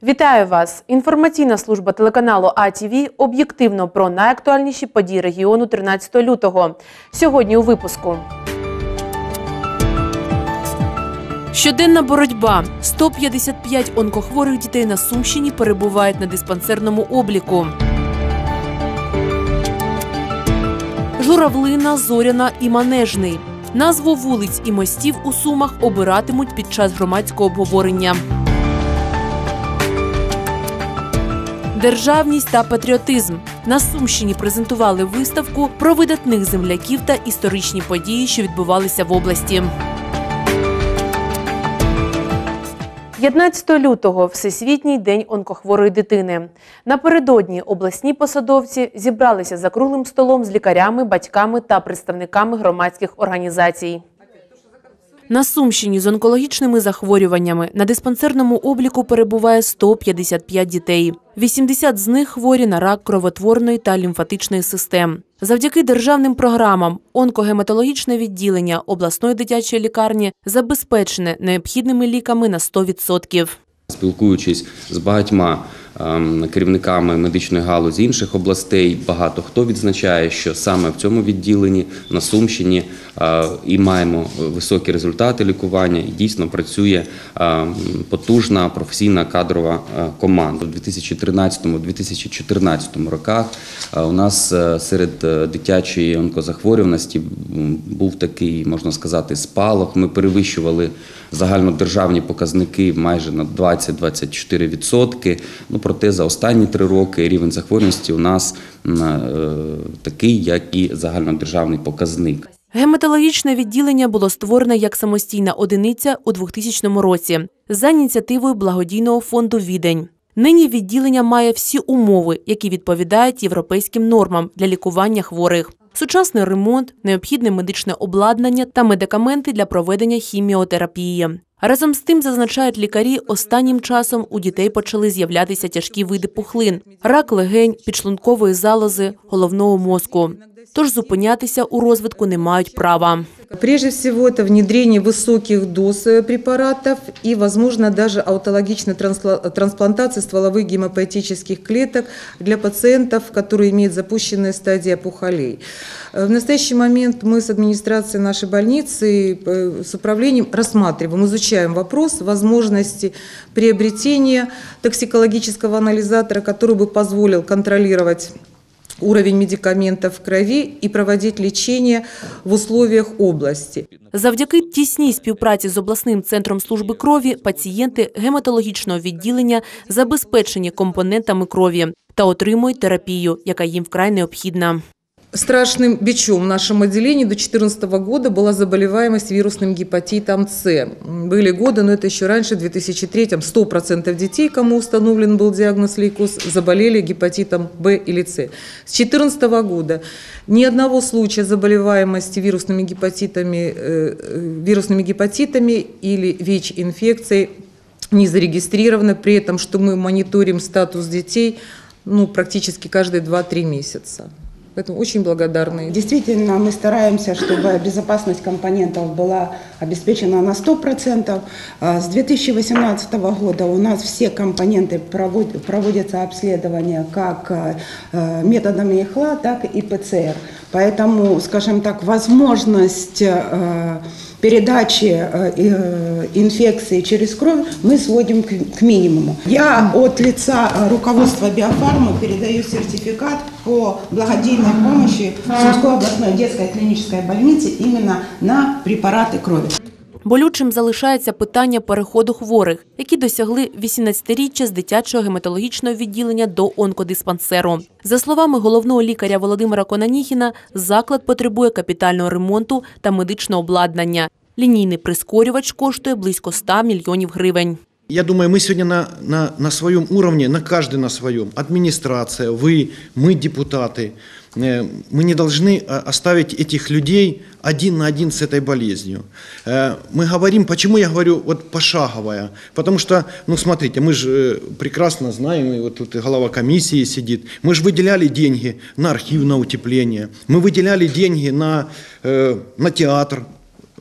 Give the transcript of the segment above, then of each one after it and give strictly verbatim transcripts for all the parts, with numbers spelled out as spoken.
Вітаю вас! Інформаційна служба телеканалу А Т В об'єктивно про найактуальніші події регіону тринадцятого лютого. Сьогодні у випуску. Щоденна боротьба. сто п'ятдесят п'ять онкохворих дітей на Сумщині перебувають на диспансерному обліку. Журавлина, Зоряна і Манежний. Назву вулиць і мостів у Сумах обиратимуть під час громадського обговорення. Державність та патріотизм. На Сумщині презентували виставку про видатних земляків та історичні події, що відбувалися в області. п'ятнадцятого лютого – Всесвітній день онкохворої дитини. Напередодні обласні посадовці зібралися за круглим столом з лікарями, батьками та представниками громадських організацій. На Сумщині з онкологічними захворюваннями на диспансерному обліку перебуває сто п'ятдесят п'ять дітей. вісімдесят з них хворі на рак кровотворної та лімфатичної систем. Завдяки державним програмам онкогематологічне відділення обласної дитячої лікарні забезпечене необхідними ліками на сто відсотків. Спілкуючись з багатьма керівниками медичної галузі інших областей, багато хто відзначає, що саме в цьому відділенні на Сумщині і маємо високі результати лікування, і дійсно працює потужна професійна кадрова команда. У дві тисячі тринадцятому - дві тисячі чотирнадцятому роках у нас серед дитячої онкозахворюваності був такий, можна сказати, спалах. Ми перевищували загальнодержавні показники майже на двадцять - двадцять чотири відсотки. Ну, проте за останні три роки рівень захворюваності у нас е, такий, як і загальнодержавний показник. Гематологічне відділення було створене як самостійна одиниця у двохтисячному році за ініціативою благодійного фонду «Відень». Нині відділення має всі умови, які відповідають європейським нормам для лікування хворих. Сучасний ремонт, необхідне медичне обладнання та медикаменти для проведення хіміотерапії. Разом з тим, зазначають лікарі, останнім часом у дітей почали з'являтися тяжкі види пухлин – рак легень, підшлункової залози, головного мозку. Тож зупинятися у розвитку не мають права. Прежде всего, это внедрение высоких доз препаратов и, возможно, даже аутологичной трансплантации стволовых гемопоэтических клеток для пациентов, которые имеют запущенные стадии опухолей. В настоящий момент мы с администрацией нашей больницы, с управлением рассматриваем, изучаем вопрос возможности приобретения токсикологического анализатора, который бы позволил контролировать уровень медикаментов в крові і проводити лікування в условиях області. Завдяки тісній співпраці з обласним центром служби крові пацієнти гематологічного відділення забезпечені компонентами крові та отримують терапію, яка їм вкрай необхідна. Страшным бичом в нашем отделении до две тысячи четырнадцатого года была заболеваемость вирусным гепатитом С. Были годы, но это еще раньше, в две тысячи третьем, сто процентов детей, кому установлен был диагноз лейкоз, заболели гепатитом Б или С. С две тысячи четырнадцатого года ни одного случая заболеваемости вирусными гепатитами, вирусными гепатитами или ВИЧ-инфекцией не зарегистрировано, при этом, что мы мониторим статус детей ну, практически каждые два-три месяца. Поэтому очень благодарны. Действительно, мы стараемся, чтобы безопасность компонентов была обеспечена на сто процентов. С две тысячи восемнадцатого года у нас все компоненты проводятся обследования как методами ИХЛА, так и ПЦР. Поэтому, скажем так, возможность передачи инфекции через кровь мы сводим к минимуму. Я от лица руководства Биофармы передаю сертификат по благодійной помощи Сумской областной детской клинической больницы именно на препараты крови. Болючим залишається питання переходу хворих, які досягли вісімнадцятиріччя з дитячого гематологічного відділення до онкодиспансеру. За словами головного лікаря Володимира Конаніхіна, заклад потребує капітального ремонту та медичного обладнання. Лінійний прискорювач коштує близько ста мільйонів гривень. Я думаю, мы сегодня на, на, на своем уровне, на каждый на своем, администрация, вы, мы, депутаты, мы не должны оставить этих людей один на один с этой болезнью. Мы говорим, почему я говорю вот пошаговая, потому что, ну смотрите, мы же прекрасно знаем, вот тут голова комиссии сидит, мы же выделяли деньги на архивное утепление, мы выделяли деньги на, на театр.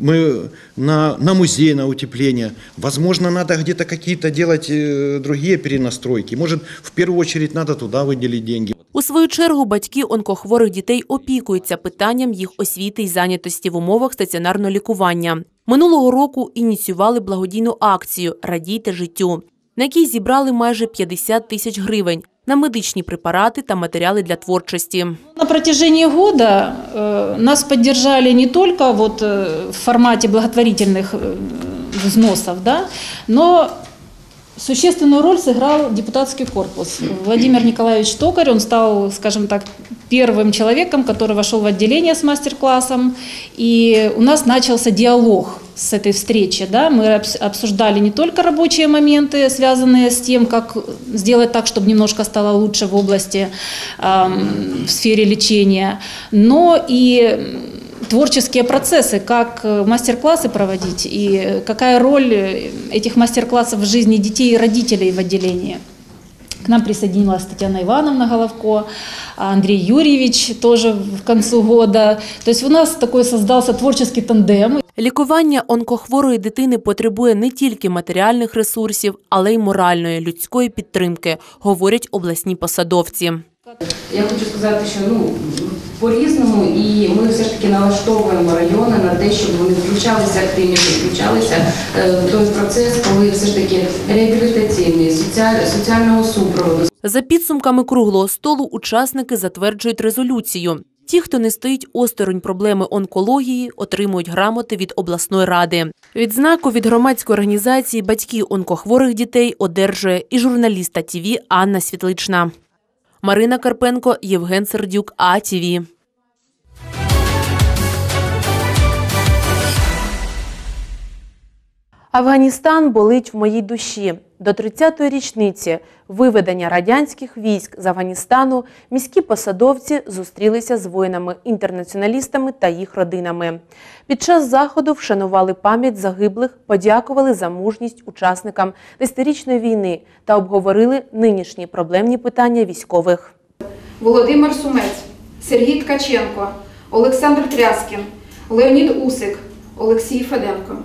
мы на, на музей, на утепление. Возможно, надо где-то какие-то делать э, другие перенастройки. Может, в первую очередь надо туда выделить деньги. У свою чергу батьки онкохворих дітей опікуються питанням їх освіти й зайнятості в умовах стаціонарного лікування. Минулого року ініціювали благодійну акцію «Радійте життю», на якій зібрали майже п'ятдесят тисяч гривень на медичні препарати та матеріали для творчості. На протяжении года э, нас поддержали не только вот, э, в формате благотворительных э, взносов, да, но существенную роль сыграл депутатский корпус. Владимир Николаевич Токарь, он стал, скажем так, первым человеком, который вошел в отделение с мастер-классом, и у нас начался диалог с этой встречи. Да? Мы обсуждали не только рабочие моменты, связанные с тем, как сделать так, чтобы немножко стало лучше в области, э, в сфере лечения, но и творческие процессы, как мастер-классы проводить и какая роль этих мастер-классов в жизни детей и родителей в отделении. К нам присоединилась Татьяна Ивановна Головко, Андрей Юрьевич тоже в концу года. То есть у нас такой создался творческий тандем. Лікування онкохворої дитини потребує не тільки матеріальних ресурсів, але й моральної, людської підтримки, говорять обласні посадовці. Я хочу сказати, що ну, по-різному, і ми все ж таки налаштовуємо райони на те, щоб вони включалися активніше, включалися в той процес, коли все ж таки реабілітаційний, соціаль, соціального супроводу. За підсумками круглого столу учасники затверджують резолюцію. Ті, хто не стоїть осторонь проблеми онкології, отримують грамоти від обласної ради. Відзнаку від громадської організації «Батьки онкохворих дітей» одержує і журналіста ТІВІ Анна Світлична. Марина Карпенко, Євген Сердюк, АТВ. Афганістан болить в моїй душі. До тридцятої річниці виведення радянських військ з Афганістану міські посадовці зустрілися з воїнами-інтернаціоналістами та їх родинами. Під час заходу вшанували пам'ять загиблих, подякували за мужність учасникам десятирічної війни та обговорили нинішні проблемні питання військових. Володимир Сумець, Сергій Ткаченко, Олександр Тряскін, Леонід Усик, Олексій Феденко.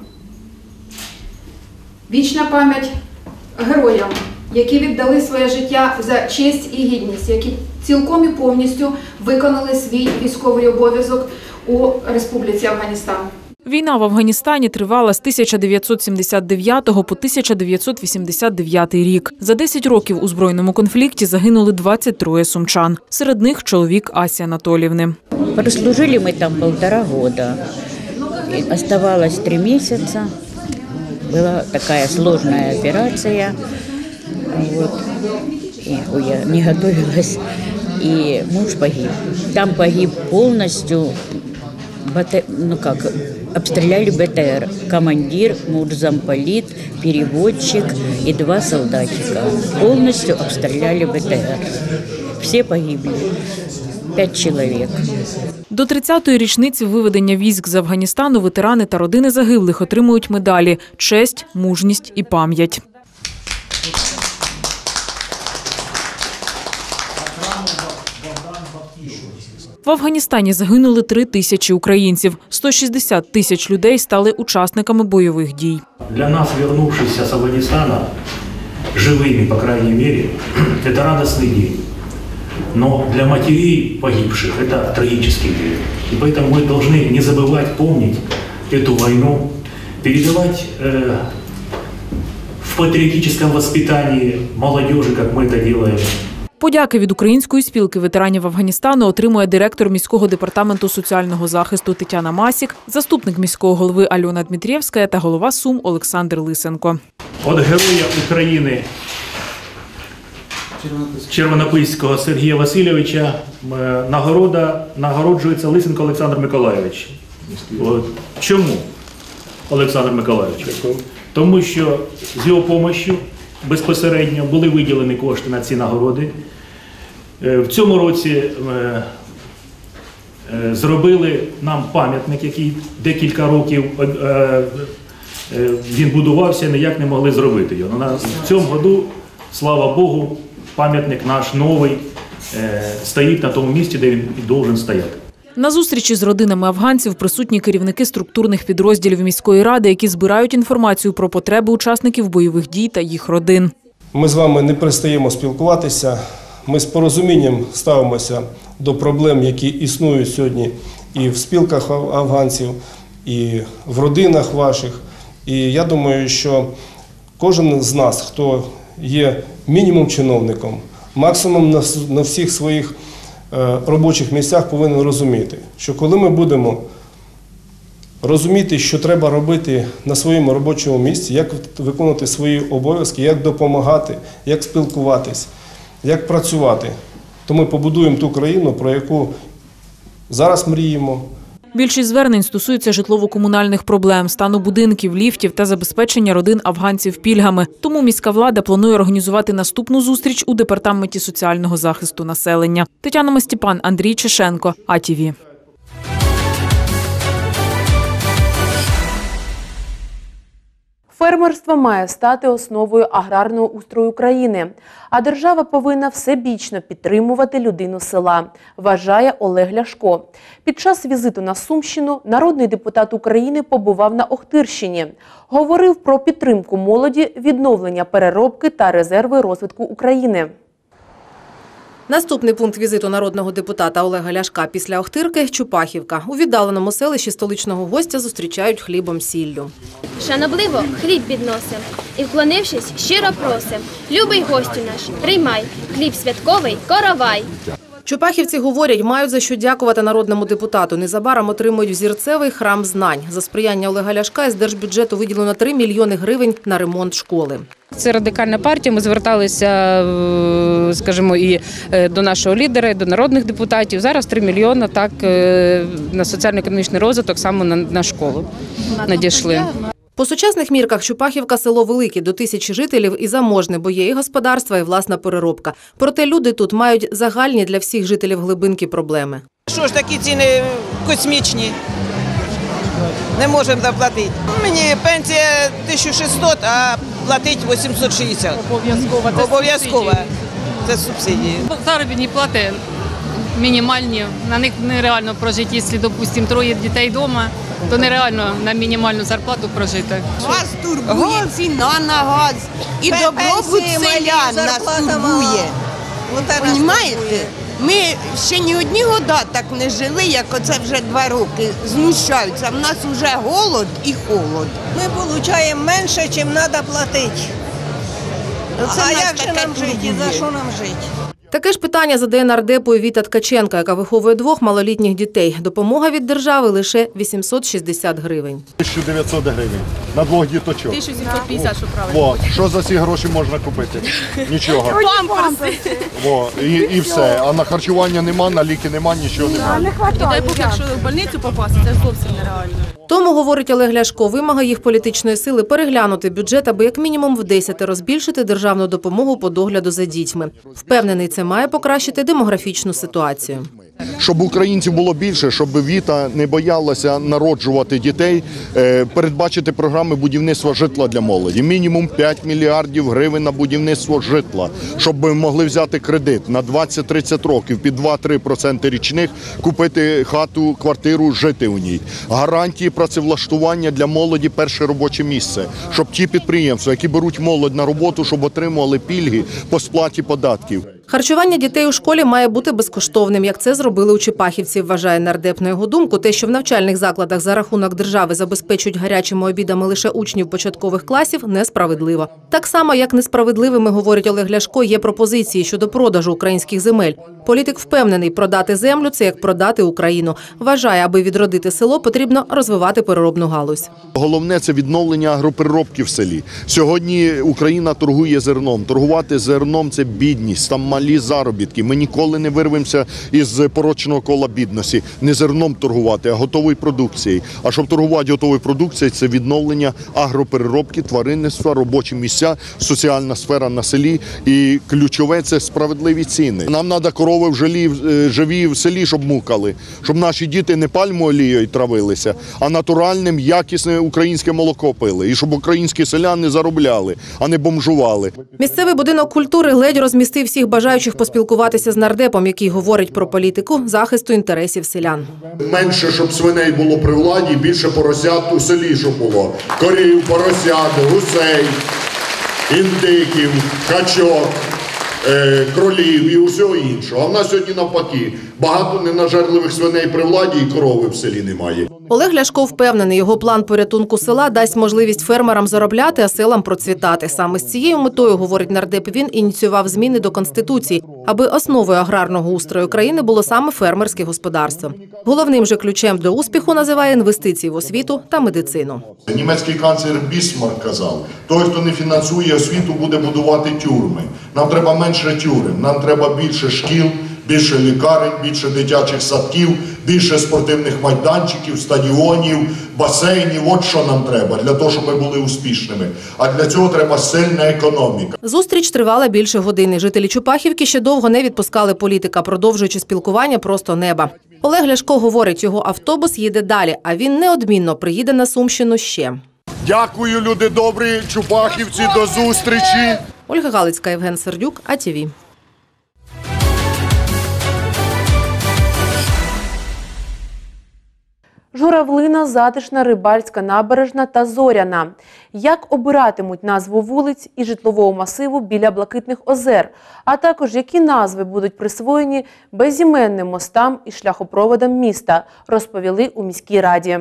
Вічна пам'ять героям, які віддали своє життя за честь і гідність, які цілком і повністю виконали свій військовий обов'язок у Республіці Афганістан. Війна в Афганістані тривала з тисяча дев'ятсот сімдесят дев'ятого по тисяча дев'ятсот вісімдесят дев'ятий рік. За десять років у збройному конфлікті загинули двадцять троє сумчан. Серед них чоловік Асі Анатоліївни. Прослужили ми там півтора року. Оставалось три місяці. Была такая сложная операция, вот. И, ой, я не готовилась, и муж погиб. Там погиб полностью, бата, ну как, обстреляли БТР. Командир, муж замполит, переводчик и два солдатика. Полностью обстреляли БТР. Все погибли. П'ять чоловік. До тридцятої річниці виведення військ з Афганістану ветерани та родини загиблих отримують медалі «Честь», «Мужність» і «Пам'ять». В Афганістані загинули три тисячі українців. сто шістдесят тисяч людей стали учасниками бойових дій. Для нас, вернувшихся з Афганістана, живими, по крайней мере, це радісний день. Но для матерей погибших это трагический день. И поэтому мы должны не забывать помнить эту войну, передавать э, в патриотическом воспитании молодежи, как мы это делаем. Подяки від Української спілки ветеранів Афганістану отримує директор міського департаменту соціального захисту Тетяна Масік, заступник міського голови Альона Дмитрєвська та голова Сум Олександр Лисенко. От Героя України Червонопильського Сергія Васильовича нагорода, нагороджується Лисенко Олександр Миколайович. От. Чому Олександр Миколайович? Тому що з його допомогою безпосередньо були виділені кошти на ці нагороди. В цьому році зробили нам пам'ятник, який декілька років він будувався, ніяк не могли зробити його. В цьому році, слава Богу, пам'ятник наш новий стоїть на тому місці, де він і повинен стояти. На зустрічі з родинами афганців присутні керівники структурних підрозділів міської ради, які збирають інформацію про потреби учасників бойових дій та їх родин. Ми з вами не перестаємо спілкуватися, ми з порозумінням ставимося до проблем, які існують сьогодні і в спілках афганців, і в родинах ваших. І я думаю, що кожен з нас, хто є мінімум чиновником, максимум на всіх своїх робочих місцях повинен розуміти, що коли ми будемо розуміти, що треба робити на своєму робочому місці, як виконувати свої обов'язки, як допомагати, як спілкуватись, як працювати, то ми побудуємо ту країну, про яку зараз мріємо. Більшість звернень стосуються житлово-комунальних проблем, стану будинків, ліфтів та забезпечення родин афганців пільгами. Тому міська влада планує організувати наступну зустріч у Департаменті соціального захисту населення. Тетяна Мастіпан, Андрій Чешенко, А Ті Ві. Фермерство має стати основою аграрного устрою країни, а держава повинна всебічно підтримувати людину села, вважає Олег Ляшко. Під час візиту на Сумщину народний депутат України побував на Охтирщині. Говорив про підтримку молоді, відновлення переробки та резерви розвитку України. Наступний пункт візиту народного депутата Олега Ляшка після Охтирки – Чупахівка. У віддаленому селищі столичного гостя зустрічають хлібом-сіллю. Шанобливо хліб підносим і, вклонившись, щиро просим. Любий гостю наш, приймай, хліб святковий, коровай. Чупахівці говорять, мають за що дякувати народному депутату. Незабаром отримують взірцевий храм знань. За сприяння Олега Ляшка із держбюджету виділено три мільйони гривень на ремонт школи. Це радикальна партія. Ми зверталися, скажімо, і до нашого лідера, і до народних депутатів. Зараз три мільйони так на соціально-економічний розвиток саме на, на школу надійшли. По сучасних мірках Чупахівка – село велике, до тисячі жителів і заможне, бо є і господарства, і власна переробка. Проте люди тут мають загальні для всіх жителів Глибинки проблеми. Що ж такі ціни космічні? Не можемо заплатити. Мені пенсія тисяча шістсот, а платить вісімсот шістдесят. Обов'язково. Обов'язково. Це субсидії. Заробітні плати мінімальні. На них нереально прожити. Якщо, допустимо, троє дітей вдома, то нереально на мінімальну зарплату прожити. Вас турбує ціна на газ. І добробут селян нас турбує. Понімаєте? Ми ще ні одні года так не жили, як оце вже два роки. Знущаються. В нас вже голод і холод. Ми отримуємо менше, ніж треба платити. Оце а як же нам жити? І за що нам жити? Таке ж питання задає нардепу Віта Ткаченка, яка виховує двох малолітніх дітей. Допомога від держави лише вісімсот шістдесят гривень. тисяча дев'ятсот гривень на двох діточок. тисяча сімсот п'ятдесят, що правильно. О, що за ці гроші можна купити? Нічого. Памперси. О, і, і все. А на харчування нема, на ліки нема, нічого немає. І дай Бог, якщо в больницю попасти, це зовсім нереально. Тому, говорить Олег Ляшко, вимога їх політичної сили переглянути бюджет, аби як мінімум в десятеро збільшити державну допомогу по догляду за дітьми. Впевнений, це має покращити демографічну ситуацію. Щоб українців було більше, щоб Віта не боялася народжувати дітей, передбачити програми будівництва житла для молоді. Мінімум п'ять мільярдів гривень на будівництво житла, щоб ми могли взяти кредит на двадцять-тридцять років під два-три відсотки річних, купити хату, квартиру, жити у ній. Гарантії працевлаштування для молоді – перше робоче місце. Щоб ті підприємства, які беруть молодь на роботу, щоб отримували пільги по сплаті податків. Харчування дітей у школі має бути безкоштовним, як це зробили у Чепахівці, вважає нардеп. На його думку, те, що в навчальних закладах за рахунок держави забезпечують гарячими обідами лише учнів початкових класів, несправедливо. Так само, як несправедливими, говорить Олег Ляшко, є пропозиції щодо продажу українських земель. Політик впевнений, продати землю – це як продати Україну. Вважає, аби відродити село, потрібно розвивати переробну галузь. Головне – це відновлення агропереробки в селі. Сьогодні Україна торгує зерном. Торгувати зерном – це бідність, там малі заробітки. Ми ніколи не вирвемося із порочного кола бідності. Не зерном торгувати, а готовою продукцією. А щоб торгувати готовою продукцією – це відновлення агропереробки, тваринництва, робочі місця, соціальна сфера на селі. І ключове – це справедливі ціни. Нам треба корови в жилі, живі в селі, щоб мукали. Щоб наші діти не пальмовою олією травилися, а натуральним, якісним українське молоко пили. І щоб українські селяни заробляли, а не бомжували. Місцевий будинок культури ледь розмістив всіх бажаючих бажаючих поспілкуватися з нардепом, який говорить про політику захисту інтересів селян. Менше, щоб свиней було при владі, більше поросят у селі, щоб було. Корів, поросят, гусей, індиків, качок, е, кролів і усього іншого. А в нас сьогодні навпаки. Багато ненажерливих свиней при владі і корови в селі немає. Олег Ляшко впевнений, його план порятунку села дасть можливість фермерам заробляти, а селам процвітати. Саме з цією метою, говорить нардеп, він ініціював зміни до Конституції, аби основою аграрного устрою країни було саме фермерське господарство. Головним же ключем до успіху називає інвестиції в освіту та медицину. Німецький канцлер Бісмарк казав, той, хто не фінансує освіту, буде будувати тюрми. Нам треба менше тюрем, нам треба більше шкіл, більше лікарень, більше дитячих садків, більше спортивних майданчиків, стадіонів, басейнів. От що нам треба для того, щоб ми були успішними. А для цього треба сильна економіка. Зустріч тривала більше години. Жителі Чупахівки ще довго не відпускали політика, продовжуючи спілкування просто неба. Олег Ляшко говорить, його автобус їде далі, а він неодмінно приїде на Сумщину ще. Дякую, люди добрі, чупахівці, до зустрічі. Ольга Галицька, Євген Сердюк, А Ті Ві. Журавлина, Затишна, Рибальська, Набережна та Зоряна. Як обиратимуть назву вулиць і житлового масиву біля Блакитних озер, а також які назви будуть присвоєні безіменним мостам і шляхопроводам міста, розповіли у міській раді.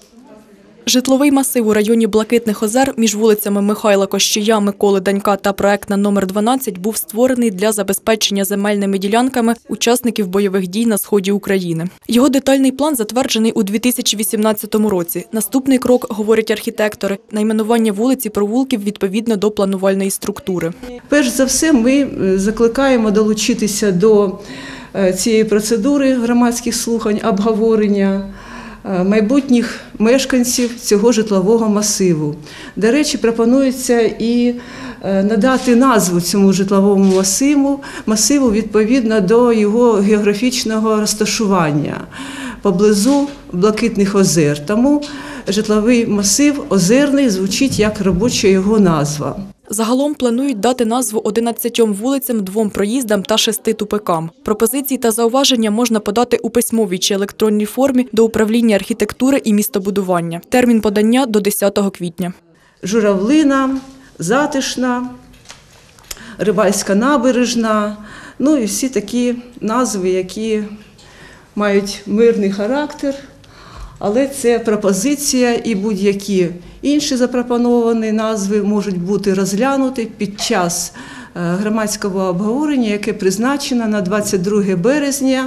Житловий масив у районі Блакитних озер між вулицями Михайла Кощія, Миколи Данька та проектна номер дванадцять був створений для забезпечення земельними ділянками учасників бойових дій на сході України. Його детальний план затверджений у дві тисячі вісімнадцятому році. Наступний крок, говорять архітектори, найменування вулиць і провулків відповідно до планувальної структури. Перш за все, ми закликаємо долучитися до цієї процедури громадських слухань, обговорення майбутніх мешканців цього житлового масиву. До речі, пропонується і надати назву цьому житловому масиву, масиву відповідно до його географічного розташування поблизу Блакитних озер. Тому житловий масив озерний звучить як робоча його назва. Загалом планують дати назву одинадцятьом вулицям, двом проїздам та шести тупикам. Пропозиції та зауваження можна подати у письмовій чи електронній формі до управління архітектури і містобудування. Термін подання – до десятого квітня. Журавлина, Затишна, Рибальська набережна, ну і всі такі назви, які мають мирний характер. Але це пропозиція, і будь-які інші запропоновані назви можуть бути розглянуті під час громадського обговорення, яке призначено на двадцять друге березня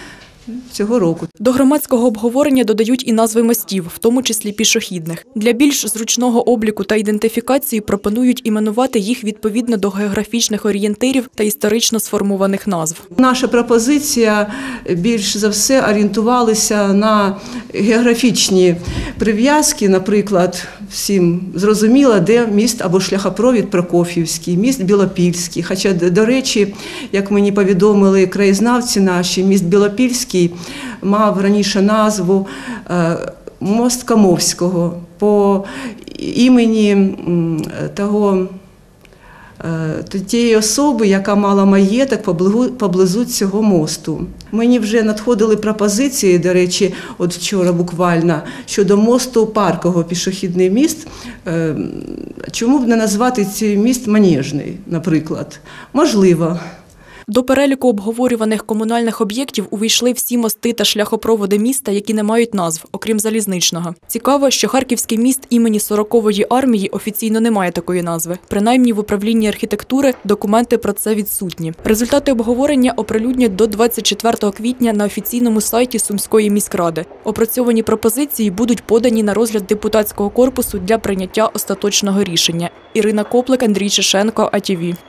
цього року. До громадського обговорення додають і назви мостів, в тому числі пішохідних. Для більш зручного обліку та ідентифікації пропонують іменувати їх відповідно до географічних орієнтирів та історично сформованих назв. Наша пропозиція більш за все орієнтувалася на географічні прив'язки, наприклад, всім зрозуміло, де міст або шляхопровід Прокоф'ївський, міст Білопільський. Хоча, до речі, як мені повідомили краєзнавці наші, міст Білопільський мав раніше назву мост Камовського по імені того, тієї особи, яка мала маєток поблизу цього мосту. Мені вже надходили пропозиції, до речі, от вчора буквально, щодо мосту Паркового, пішохідний міст. Чому б не назвати цей міст Манежний, наприклад? Можливо. До переліку обговорюваних комунальних об'єктів увійшли всі мости та шляхопроводи міста, які не мають назв, окрім залізничного. Цікаво, що Харківський міст імені сорокової армії офіційно не має такої назви. Принаймні в управлінні архітектури документи про це відсутні. Результати обговорення оприлюднять до двадцять четвертого квітня на офіційному сайті Сумської міськради. Опрацьовані пропозиції будуть подані на розгляд депутатського корпусу для прийняття остаточного рішення. Ірина Коплик, Андрій Чешенко, А Ті Ві.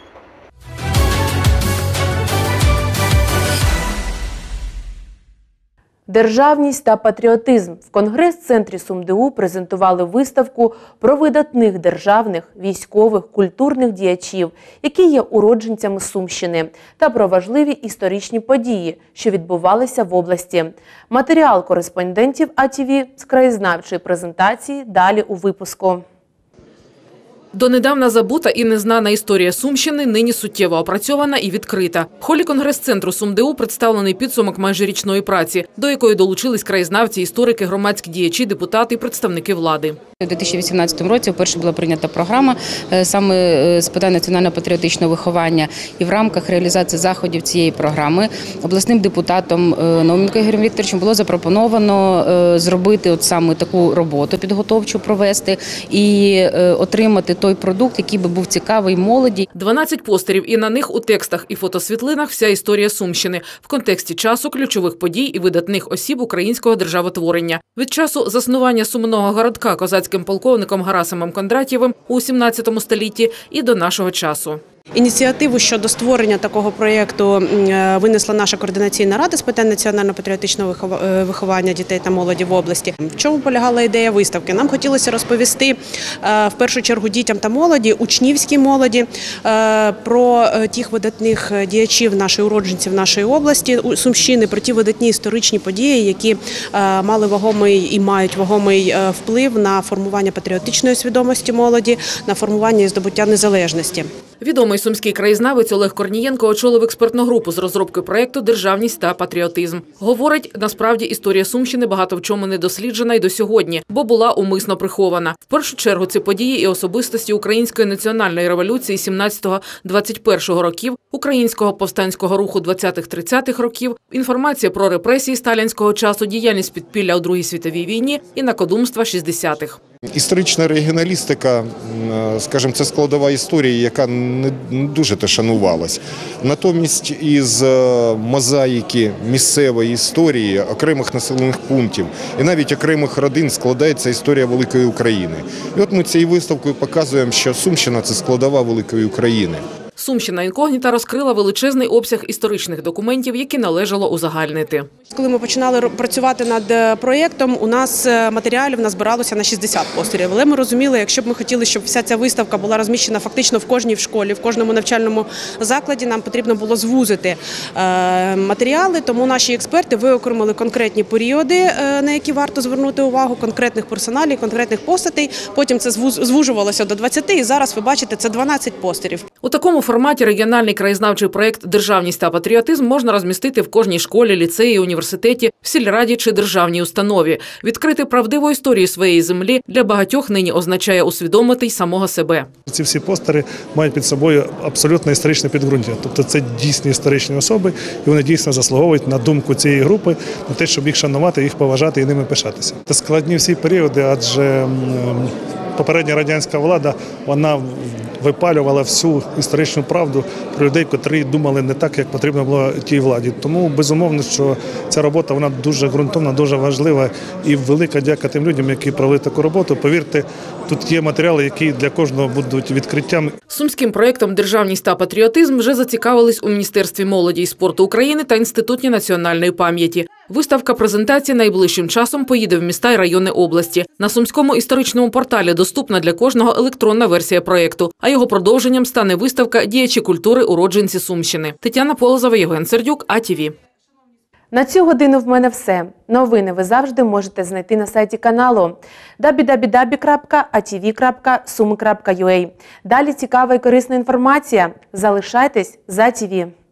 Державність та патріотизм. В Конгрес-центрі СумДУ презентували виставку про видатних державних, військових, культурних діячів, які є уродженцями Сумщини, та про важливі історичні події, що відбувалися в області. Матеріал кореспондентів А Ті Ві з краєзнавчої презентації далі у випуску. Донедавна забута і незнана історія Сумщини нині суттєво опрацьована і відкрита. В холі Конгрес-центру СумДУ представлений підсумок майже річної праці, до якої долучились краєзнавці, історики, громадські діячі, депутати і представники влади. У дві тисячі вісімнадцятому році вперше була прийнята програма саме з питань національно-патріотичного виховання. І в рамках реалізації заходів цієї програми обласним депутатом Науменко Ігорем Вікторовичем було запропоновано зробити от саме таку роботу підготовчу провести і отримати той продукт, який би був цікавий молоді. дванадцять постерів, і на них у текстах і фотосвітлинах вся історія Сумщини в контексті часу, ключових подій і видатних осіб українського державотворення. Від часу заснування сумного городка козацьким полковником Гарасимом Кондратєвим у сімнадцятому столітті і до нашого часу. Ініціативу щодо створення такого проєкту винесла наша координаційна рада з питань національно-патріотичного виховання дітей та молоді в області. В чому полягала ідея виставки? Нам хотілося розповісти в першу чергу дітям та молоді, учнівській молоді, про тих видатних діячів нашої уродженців нашої області, Сумщини, про ті видатні історичні події, які мали вагомий і мають вагомий вплив на формування патріотичної свідомості молоді, на формування і здобуття незалежності. Відомий сумський краєзнавець Олег Корнієнко очолив експертну групу з розробки проєкту «Державність та патріотизм». Говорить, насправді історія Сумщини багато в чому не досліджена й до сьогодні, бо була умисно прихована. В першу чергу це події і особистості Української національної революції сімнадцятого-двадцять першого років, Українського повстанського руху двадцятих-тридцятих років, інформація про репресії сталінського часу, діяльність підпілля у Другій світовій війні і накодумства шістдесятих. Історична регіоналістика, скажімо, це складова історії, яка не дуже те шанувалась. Натомість із мозаїки місцевої історії, окремих населених пунктів і навіть окремих родин складається історія великої України. І от ми цією виставкою показуємо, що Сумщина – це складова великої України. Сумщина інкогніта розкрила величезний обсяг історичних документів, які належало узагальнити. Коли ми починали працювати над проєктом, у нас матеріалів назбиралося на шістдесят постерів. Але ми розуміли, якщо б ми хотіли, щоб вся ця виставка була розміщена фактично в кожній школі, в кожному навчальному закладі, нам потрібно було звузити матеріали. Тому наші експерти виокремили конкретні періоди, на які варто звернути увагу, конкретних персоналів, конкретних постатей. Потім це звужувалося до двадцяти, і зараз ви бачите, це дванадцять постерів. У такому форматі регіональний краєзнавчий проєкт «Державність та патріотизм» можна розмістити в кожній школі, ліцеї, університеті, в сільраді чи державній установі. Відкрити правдиву історію своєї землі для багатьох нині означає усвідомити й самого себе. Ці всі постери мають під собою абсолютно історичне підґрунтя. Тобто це дійсні історичні особи, і вони дійсно заслуговують на думку цієї групи, на те, щоб їх шанувати, їх поважати і ними пишатися. Це складні всі періоди, адже попередня радянська влада, вона випалювала всю історичну правду про людей, котрі думали не так, як потрібно було тій владі. Тому, безумовно, що ця робота, вона дуже ґрунтовна, дуже важлива і велика дяка тим людям, які провели таку роботу. Повірте, тут є матеріали, які для кожного будуть відкриттям. Сумським проєктом «Державність та патріотизм» вже зацікавились у Міністерстві молоді і спорту України та Інституті національної пам'яті. Виставка-презентація найближчим часом поїде в міста і райони області. На Сумському історичному порталі доступна для кожного електронна версія проєкту, а його продовженням стане виставка «Діячі культури. Уродженці Сумщини». Тетяна Полозова, Євген Сердюк, А Ті Ві. На цю годину в мене все. Новини ви завжди можете знайти на сайті каналу дабл ю дабл ю дабл ю крапка а ті ві крапка суми крапка ю а. Далі цікава і корисна інформація. Залишайтесь за Ті Ві.